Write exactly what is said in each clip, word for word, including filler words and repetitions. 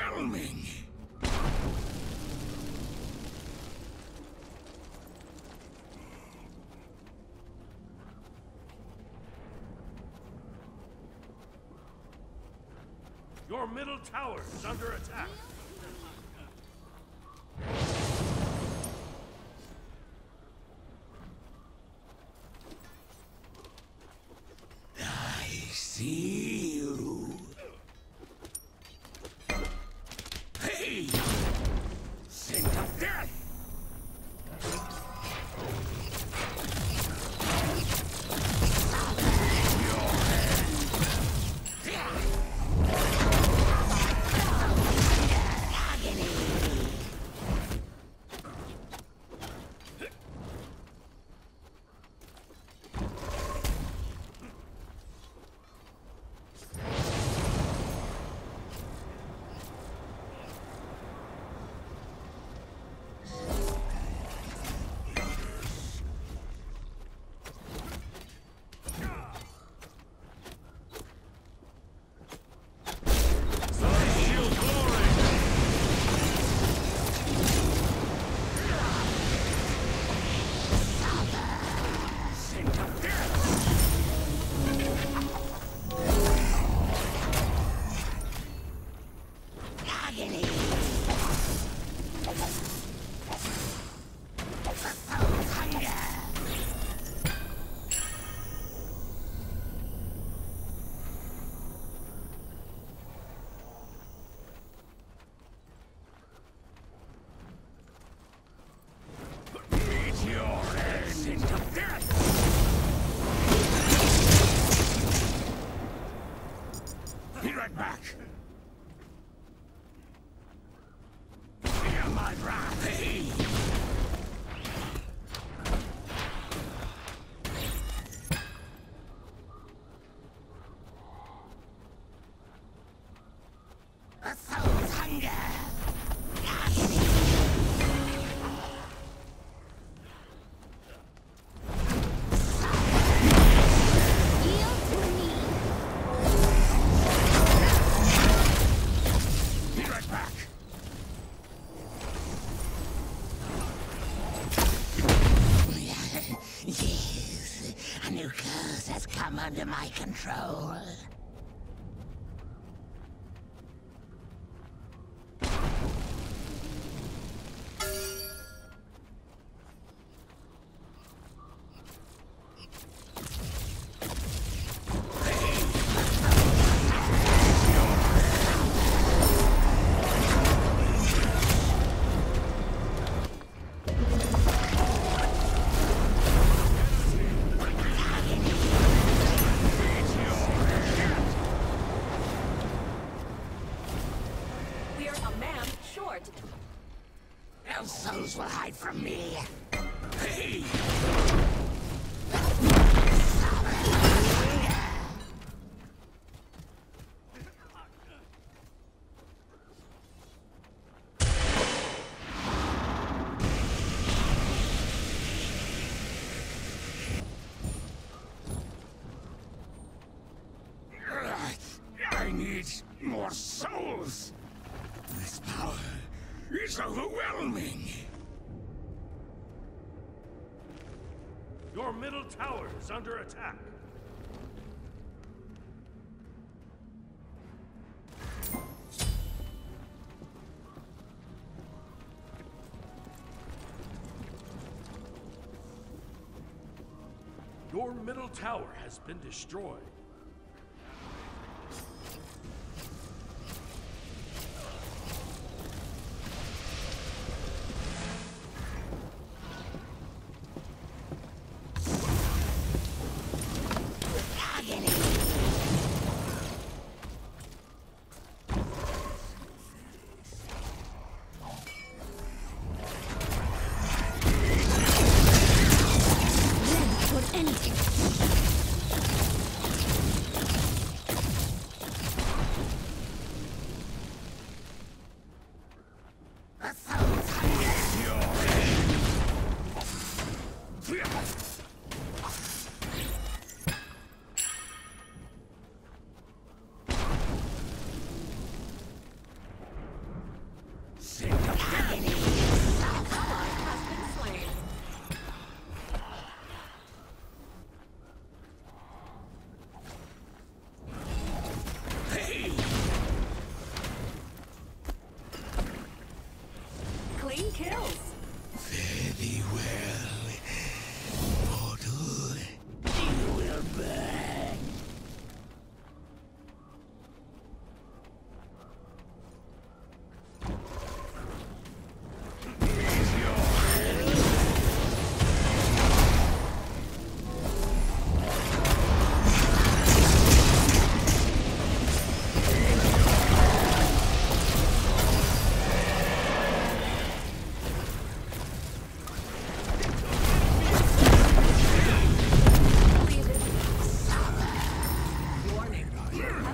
overwhelming. Your middle tower is under attack. I see you. Hey! Scent of death! Be right back. Feel my wrath. Hey! A soul's hunger. Yes, a new curse has come under my control. No souls will hide from me. Hey! I need more souls. This power is overwhelming. Your middle tower is under attack. Your middle tower has been destroyed.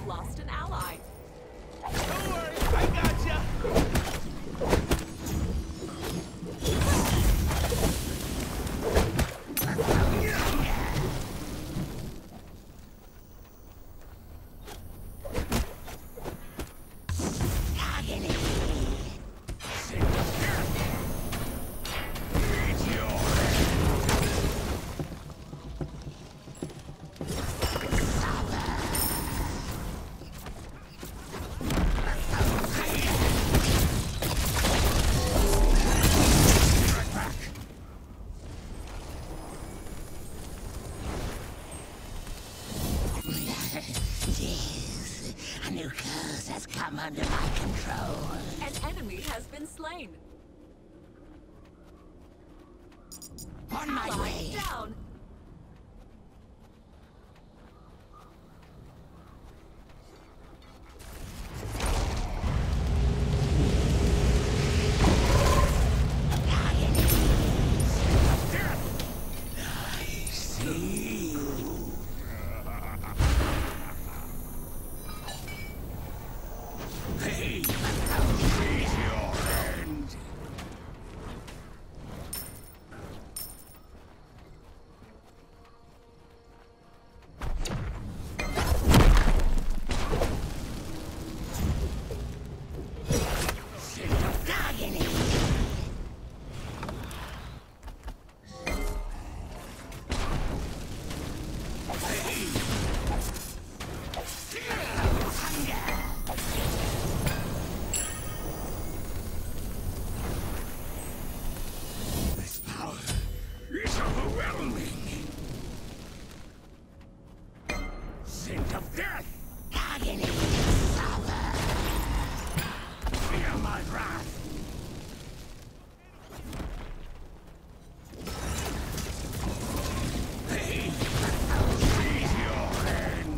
have lost an ally. Don't worry, I gotcha. Yes, a new curse has come under my control. An enemy has been slain. On my Ally way. down. This power is overwhelming. Scent of death. Agony. Suffer. Feel my wrath. Hey, seize your end.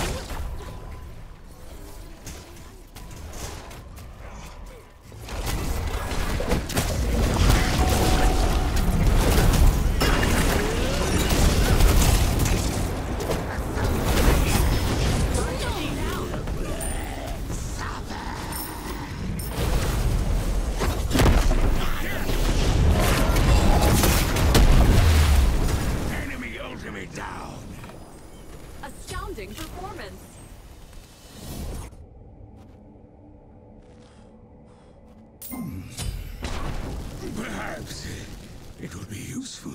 Enemy ultimate down. Astounding performance. Perhaps it will be useful.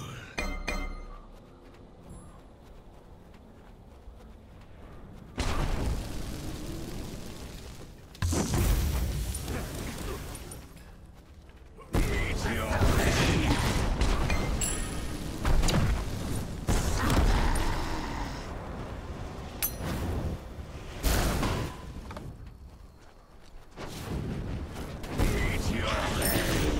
Meet your end. Meet your end.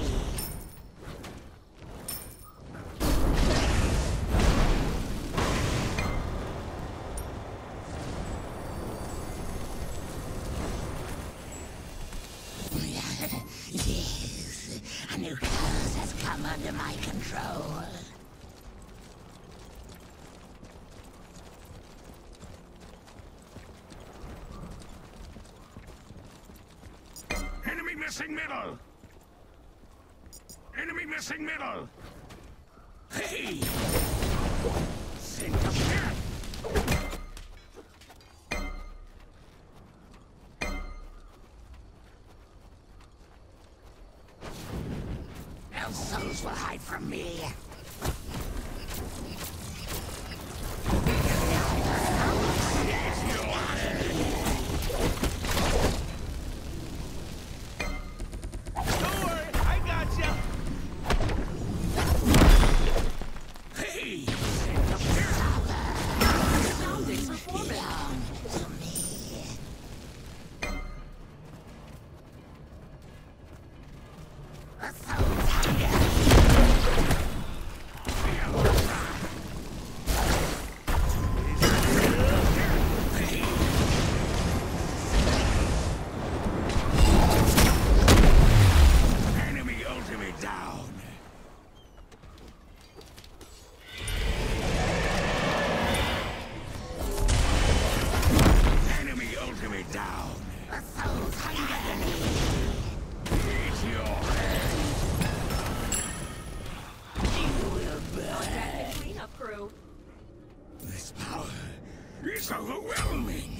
Yes, a new curse has come under my control. Enemy missing middle! Enemy missing middle! Hey! Scent of death! No souls will hide from me. Don't worry, I gotcha. Hey! Scent of death! Astounding performance. Belong to me. A soul's hunger. down. The soul's hunger. Eat your end. You will burn. Contact the cleanup crew. This power is overwhelming.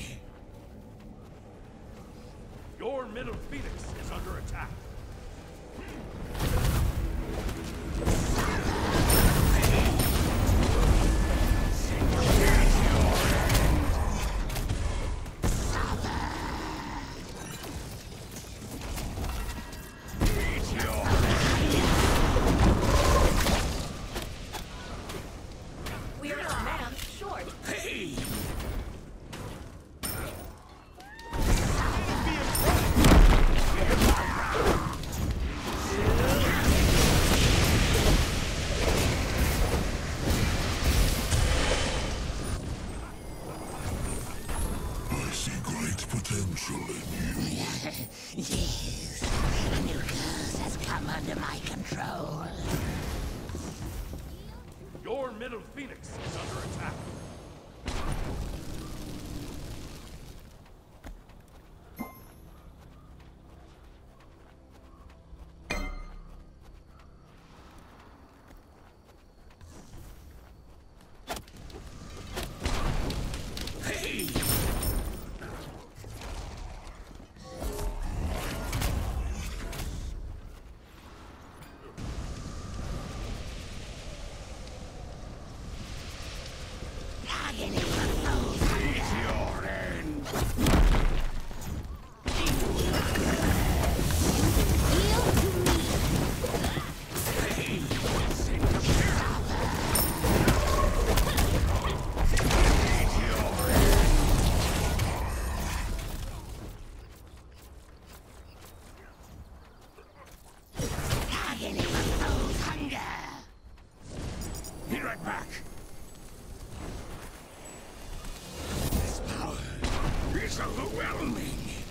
Your middle phoenix is under attack. We are a man short. Hey! I see great potential in you. Yes, a new curse has come under my control. Your middle phoenix is under attack. Hey! Agony for those eat your end. Yield to me. Hey! Send the power. Eat your end. Agony for those hunger. Be right back. This power is overwhelming.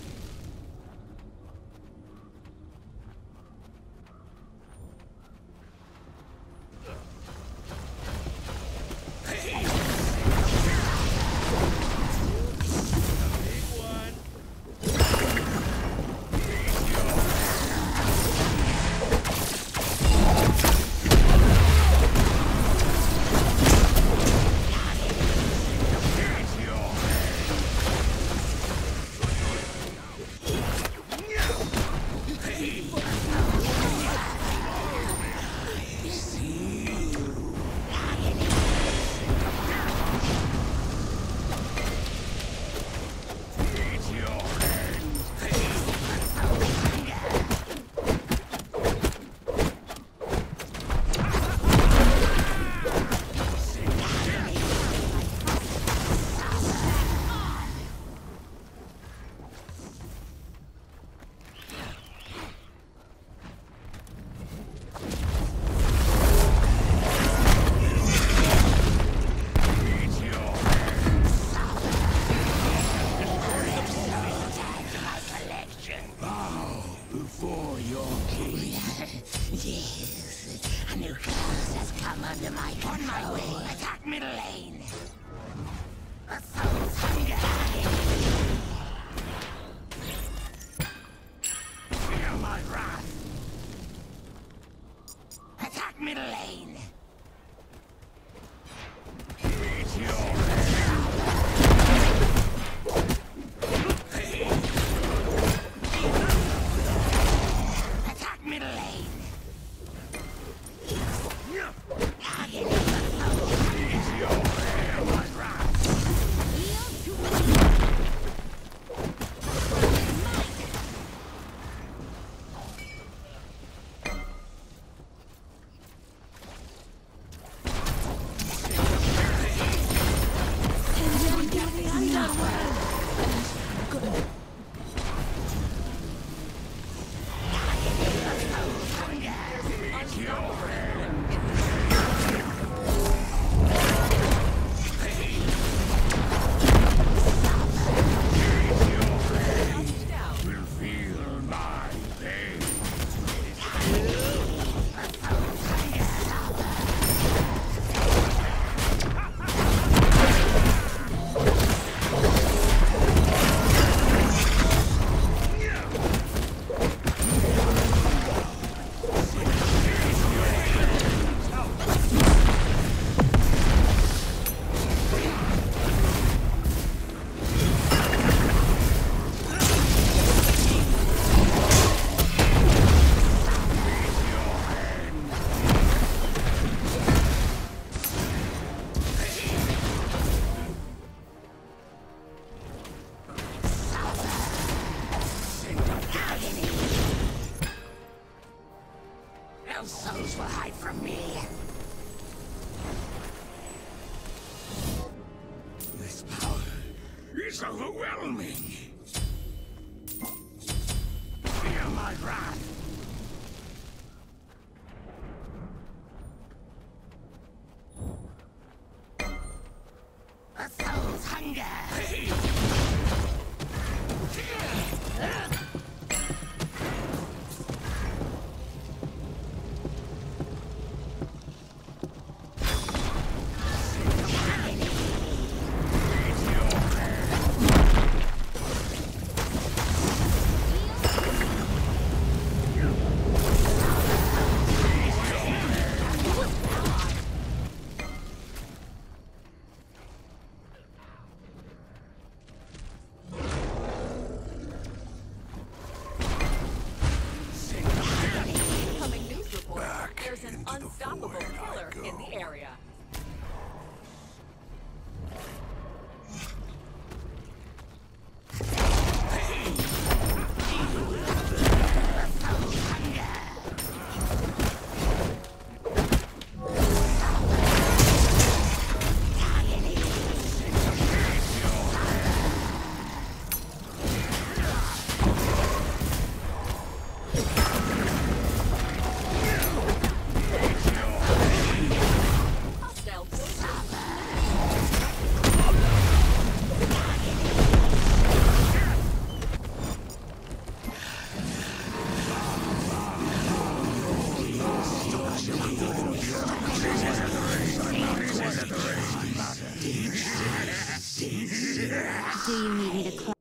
Hey! Big one. Before your king. Yes, a new curse has come under my control. On my way. Attack middle lane. The soul's hunger. Feel my wrath. Attack middle lane. Eat your attack middle lane. Agony for those hunger. Feel my wrath. Yield to me. It's overwhelming. Feel my wrath. A soul's hunger. Incoming news report. There's an unstoppable killer in the area. Hostile forces. Do you need me to climb?